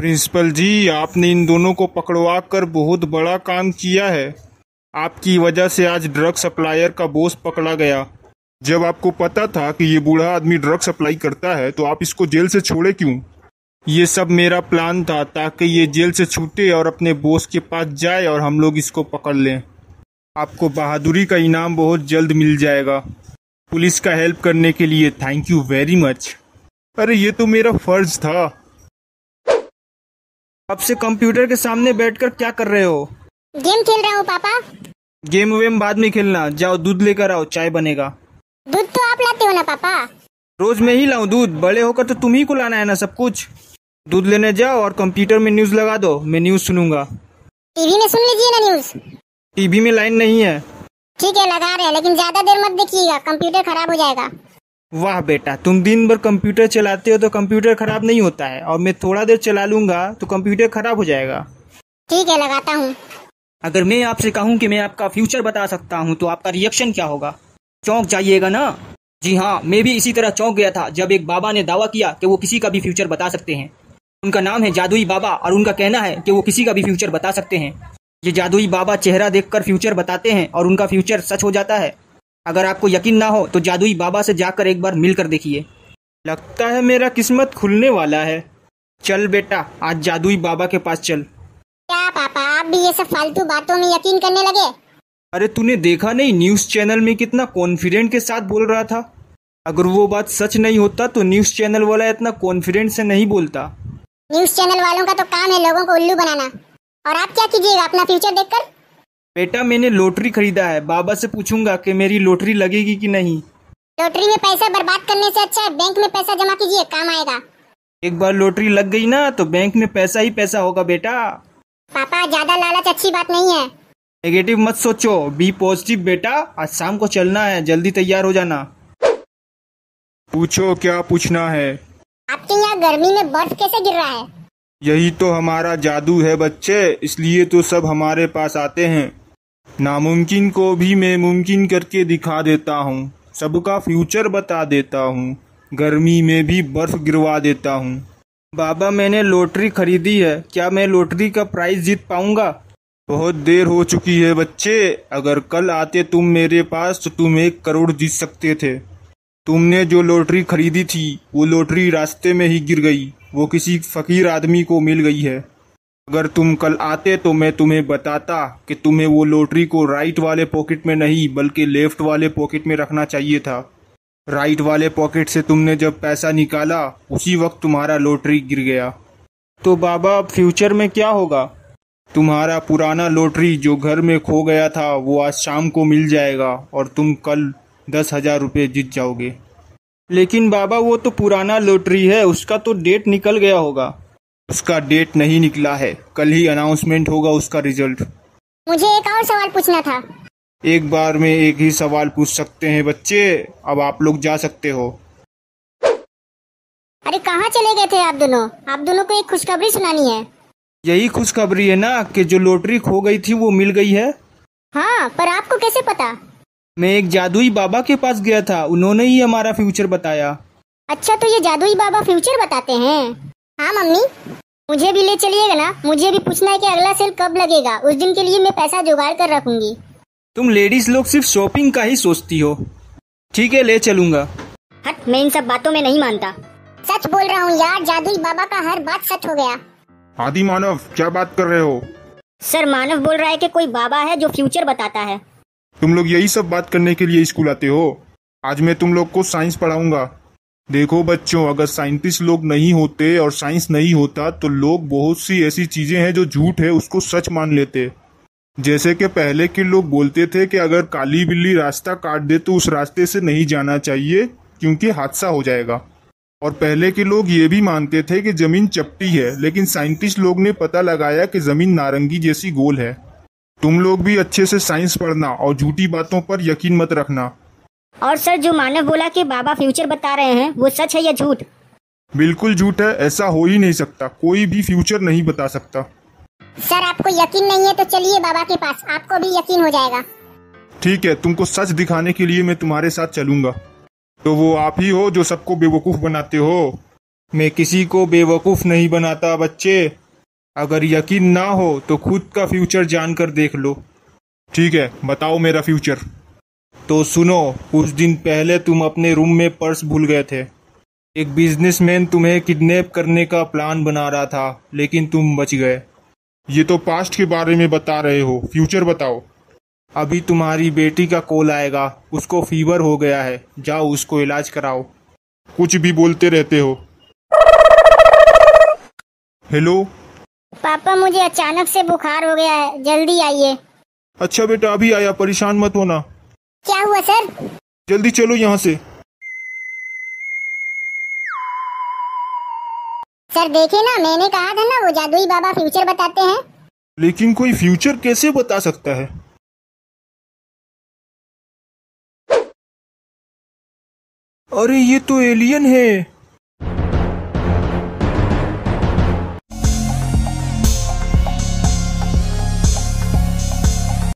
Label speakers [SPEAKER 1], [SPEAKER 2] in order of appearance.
[SPEAKER 1] Principal जी, आपने इन दोनों को पकड़वा कर बहुत बड़ा काम किया है। आपकी वजह से आज ड्रग सप्लायर का बॉस पकड़ा गया। जब आपको पता था कि ये बूढ़ा आदमी ड्रग सप्लाई करता है तो आप इसको जेल से छोड़े क्यों? ये सब मेरा प्लान था ताकि ये जेल से छूटे और अपने बॉस के पास जाए और हम लोग इसको पकड़ लें। आपको बहादुरी का इनाम बहुत जल्द मिल जाएगा। पुलिस का हेल्प करने के लिए थैंक यू वेरी मच। अरे ये तो मेरा फर्ज था। अब से कंप्यूटर के सामने बैठकर क्या कर रहे हो?
[SPEAKER 2] गेम खेल रहा हूँ पापा।
[SPEAKER 1] गेम वेम बाद में खेलना, जाओ दूध लेकर आओ, चाय बनेगा।
[SPEAKER 2] दूध तो आप लाते हो ना पापा।
[SPEAKER 1] रोज मैं ही लाऊं दूध? बड़े होकर तो तुम ही को लाना है ना सब कुछ। दूध लेने जाओ और कंप्यूटर में न्यूज लगा दो, मैं न्यूज सुनूंगा।
[SPEAKER 2] टीवी में सुन लीजिए ना न्यूज।
[SPEAKER 1] टीवी में लाइन नहीं है।
[SPEAKER 2] ठीक है लगा रहे हैं, लेकिन ज्यादा देर मत देखिएगा, कंप्यूटर खराब हो जाएगा।
[SPEAKER 1] वाह बेटा, तुम दिन भर कंप्यूटर चलाते हो तो कंप्यूटर खराब नहीं होता है, और मैं थोड़ा देर चला लूंगा तो कंप्यूटर खराब हो जाएगा।
[SPEAKER 2] ठीक है लगाता हूँ।
[SPEAKER 3] अगर मैं आपसे कहूँ कि मैं आपका फ्यूचर बता सकता हूँ तो आपका रिएक्शन क्या होगा? चौंक जाइएगा ना? जी हाँ, मैं भी इसी तरह चौंक गया था जब एक बाबा ने दावा किया कि वो किसी का भी फ्यूचर बता सकते हैं। उनका नाम है जादुई बाबा और उनका कहना है कि वो किसी का भी फ्यूचर बता सकते हैं। ये जादुई बाबा चेहरा देखकर फ्यूचर बताते हैं और उनका फ्यूचर सच हो जाता है। अगर आपको यकीन ना हो तो जादुई बाबा से जाकर एक बार मिल कर देखिए।
[SPEAKER 1] लगता है मेरा किस्मत खुलने वाला है। चल बेटा, आज जादुई बाबा के पास चल।
[SPEAKER 2] क्या पापा, आप भी ये सब फालतू बातों में यकीन करने लगे?
[SPEAKER 1] अरे तूने देखा नहीं न्यूज चैनल में कितना कॉन्फिडेंट के साथ बोल रहा था? अगर वो बात सच नहीं होता तो न्यूज चैनल वाला इतना कॉन्फिडेंट से नहीं बोलता।
[SPEAKER 2] न्यूज चैनल वालों का तो काम है लोगों को उल्लू बनाना, और आप क्या कीजिएगा अपना फ्यूचर देखकर?
[SPEAKER 1] बेटा मैंने लॉटरी खरीदा है, बाबा से पूछूंगा कि मेरी लॉटरी लगेगी कि नहीं।
[SPEAKER 2] लॉटरी में पैसा बर्बाद करने से अच्छा है बैंक में पैसा जमा कीजिए, काम आएगा।
[SPEAKER 1] एक बार लॉटरी लग गई ना तो बैंक में पैसा ही पैसा होगा बेटा।
[SPEAKER 2] पापा ज्यादा लालच अच्छी बात नहीं है।
[SPEAKER 1] नेगेटिव मत सोचो, बी पॉजिटिव बेटा। आज शाम को चलना है, जल्दी तैयार हो जाना। पूछो क्या पूछना है।
[SPEAKER 2] आपके यहाँ गर्मी में बर्फ कैसे गिर रहा है?
[SPEAKER 1] यही तो हमारा जादू है बच्चे, इसलिए तो सब हमारे पास आते हैं। नामुमकिन को भी मैं मुमकिन करके दिखा देता हूँ, सबका फ्यूचर बता देता हूँ, गर्मी में भी बर्फ गिरवा देता हूँ। बाबा मैंने लॉटरी खरीदी है, क्या मैं लॉटरी का प्राइज जीत पाऊंगा? बहुत देर हो चुकी है बच्चे, अगर कल आते तुम मेरे पास तो तुम 1 करोड़ जीत सकते थे। तुमने जो लॉटरी खरीदी थी वो लॉटरी रास्ते में ही गिर गई, वो किसी फकीर आदमी को मिल गई है। अगर तुम कल आते तो मैं तुम्हें बताता कि तुम्हें वो लॉटरी को राइट वाले पॉकेट में नहीं बल्कि लेफ्ट वाले पॉकेट में रखना चाहिए था। राइट वाले पॉकेट से तुमने जब पैसा निकाला उसी वक्त तुम्हारा लॉटरी गिर गया। तो बाबा अब फ्यूचर में क्या होगा? तुम्हारा पुराना लॉटरी जो घर में खो गया था वो आज शाम को मिल जाएगा और तुम कल 10,000 रुपये जीत जाओगे। लेकिन बाबा वो तो पुराना लॉटरी है, उसका तो डेट निकल गया होगा। उसका डेट नहीं निकला है, कल ही अनाउंसमेंट होगा उसका रिजल्ट।
[SPEAKER 2] मुझे एक और सवाल पूछना था।
[SPEAKER 1] एक बार में एक ही सवाल पूछ सकते हैं बच्चे, अब आप लोग जा सकते हो।
[SPEAKER 2] अरे कहाँ चले गए थे आप दोनों? आप दोनों को एक खुशखबरी सुनानी है।
[SPEAKER 1] यही खुशखबरी है ना कि जो लॉटरी खो गई थी वो मिल गई है।
[SPEAKER 2] हाँ, पर आपको कैसे पता?
[SPEAKER 1] मैं एक जादुई बाबा के पास गया था, उन्होंने ही हमारा फ्यूचर बताया।
[SPEAKER 2] अच्छा, तो ये जादुई बाबा फ्यूचर बताते हैं? हाँ मम्मी, मुझे भी ले चलिएगा ना, मुझे भी पूछना है कि अगला सेल कब लगेगा, उस दिन के लिए मैं पैसा जुगाड़ कर रखूंगी।
[SPEAKER 1] तुम लेडीज लोग सिर्फ शॉपिंग का ही सोचती हो। ठीक है ले चलूंगा।
[SPEAKER 2] हट, मैं इन सब बातों में नहीं मानता। सच बोल रहा हूँ यार, जादुई बाबा का हर बात सच हो गया।
[SPEAKER 1] आदि मानव क्या बात कर रहे हो?
[SPEAKER 2] सर मानव बोल रहा है कि कोई बाबा है जो फ्यूचर बताता है।
[SPEAKER 1] तुम लोग यही सब बात करने के लिए स्कूल आते हो? आज मैं तुम लोग को साइंस पढ़ाऊंगा। देखो बच्चों, अगर साइंटिस्ट लोग नहीं होते और साइंस नहीं होता तो लोग बहुत सी ऐसी चीजें हैं जो झूठ है उसको सच मान लेते। जैसे कि पहले के लोग बोलते थे कि अगर काली बिल्ली रास्ता काट दे तो उस रास्ते से नहीं जाना चाहिए क्योंकि हादसा हो जाएगा। और पहले के लोग ये भी मानते थे कि जमीन चपटी है, लेकिन साइंटिस्ट लोग ने पता लगाया कि जमीन नारंगी जैसी गोल है। तुम लोग भी अच्छे से साइंस पढ़ना और झूठी बातों पर यकीन मत रखना।
[SPEAKER 2] और सर जो मानव बोला कि बाबा फ्यूचर बता रहे हैं वो सच है या झूठ?
[SPEAKER 1] बिल्कुल झूठ है, ऐसा हो ही नहीं सकता, कोई भी फ्यूचर नहीं बता सकता।
[SPEAKER 2] सर आपको यकीन नहीं है तो चलिए बाबा के पास, आपको भी यकीन हो जाएगा।
[SPEAKER 1] ठीक है, तुमको सच दिखाने के लिए मैं तुम्हारे साथ चलूंगा। तो वो आप ही हो जो सबको बेवकूफ बनाते हो? मैं किसी को बेवकूफ़ नहीं बनाता बच्चे। अगर यकीन ना हो तो खुद का फ्यूचर जानकर देख लो। ठीक है, बताओ मेरा फ्यूचर। तो सुनो, कुछ दिन पहले तुम अपने रूम में पर्स भूल गए थे। एक बिजनेसमैन तुम्हें किडनैप करने का प्लान बना रहा था, लेकिन तुम बच गए। ये तो पास्ट के बारे में बता रहे हो, फ्यूचर बताओ। अभी तुम्हारी बेटी का कॉल आएगा, उसको फीवर हो गया है, जाओ उसको इलाज कराओ। कुछ भी बोलते रहते हो। हेलो
[SPEAKER 2] पापा, मुझे अचानक से बुखार हो गया है, जल्दी आइए।
[SPEAKER 1] अच्छा बेटा, अभी आया, परेशान मत होना।
[SPEAKER 2] क्या हुआ सर?
[SPEAKER 1] जल्दी चलो यहाँ से।
[SPEAKER 2] सर देखे ना, मैंने कहा था ना वो जादुई बाबा फ्यूचर बताते हैं।
[SPEAKER 1] लेकिन कोई फ्यूचर कैसे बता सकता है? अरे ये तो एलियन है।